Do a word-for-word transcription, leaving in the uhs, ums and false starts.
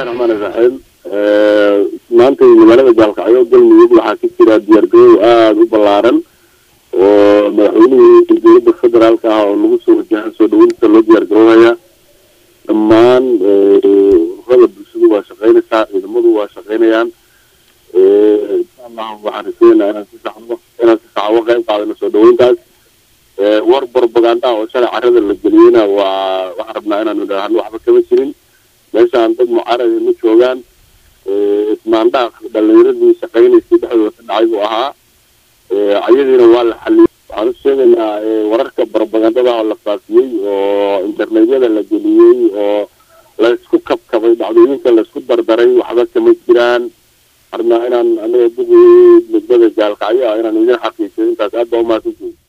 الرحمن الرحيم maanta magaalada Jaalkacyo galmudug waxa ka jira diyaargarow aad u ballaaran oo madaxweynaha dowladda federaalka ah oo lagu soo wajahan soo dhaweynta loo diyaargarowaya dhammaan qolada bulshadu waa shaqeynaysaa ciidamadu waa shaqeynayaan Allah waxaan rajeynayaa inaan si saxmo inaan si saxmo qayb qaadano soo dhaweyntaas war propaganda oo shalay carrada la geliyayna waa waxaan rabnaa inaan nidhaahno waxba kama jirin meeshaan dad mucaarad ma joogaan ismaandhaaq dhalinyaradu shaqeynaysa dhexdooda ka dhacay buu ahaa ayadiina waa la xaliyay waxaan u sheegaynaa wararka propagandada oo la faafiyey oo internetyada la geliyey oo la isku kabkabay dhacdooyinka la isku dardaray waxba kama jiraan arna inaan anaga bugu midbada Jaalkacyo inaan idin xaqiijiyo intaas aad baa u mahadsantihiin